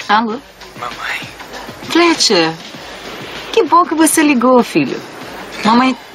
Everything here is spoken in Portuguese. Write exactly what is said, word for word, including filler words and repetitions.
Alô? Mamãe. Fletcher, que bom que você ligou, filho. Mamãe